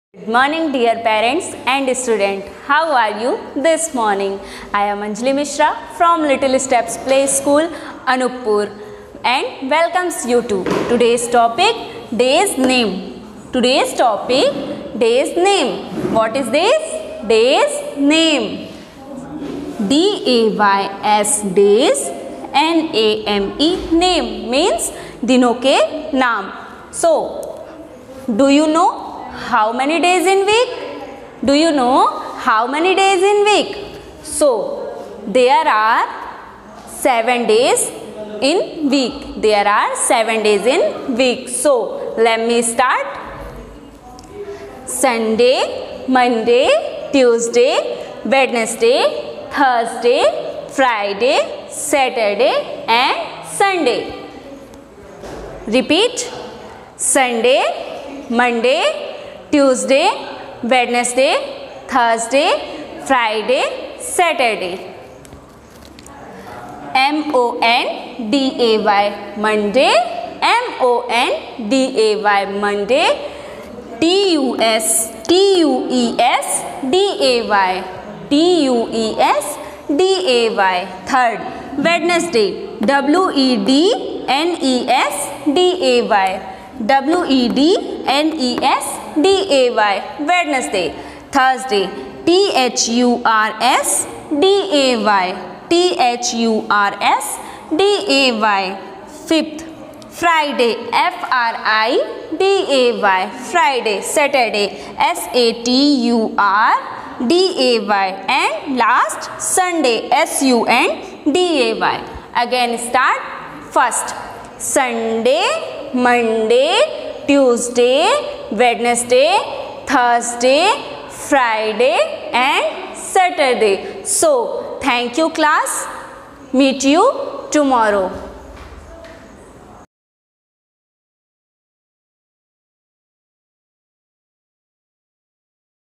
Good morning dear parents and student. How are you this morning? I am Anjali Mishra from Little Steps Play School, Anuppur, and welcomes you to today's topic, day's name. Today's topic, day's name. What is this? Day's name. D-A-Y-S, days. N-A-M-E, name means दिनों के नाम. So, do you know how many days in week? Do you know how many days in week? So, there are 7 days in week. There are 7 days in week. So, let me start. Sunday, Monday, Tuesday, Wednesday, Thursday, Friday, Saturday and Sunday. Repeat. Sunday, Monday, Tuesday, Wednesday, Thursday, Friday, Saturday. M-O-N-D-A-Y, Monday. M-O-N-D-A-y, Monday. T-U-E-S-D-A-Y, T-U-E-S-D-A-Y, third. Wednesday, W-E-D-N-E-S-D-A-Y, W-E-D-N-E-S-D-A-Y, Wednesday. Thursday, T-H-U-R-S-D-A-Y, T-H-U-R-S-D-A-Y, fifth. Friday, F-R-I-D-A-Y, Friday. Saturday, S-A-T-U-R-D-A-Y, and last Sunday, S-U-N-D-A-Y. Again start. First, Sunday, Monday, Tuesday, Wednesday, Thursday, Friday and Saturday. So, thank you class. Meet you tomorrow.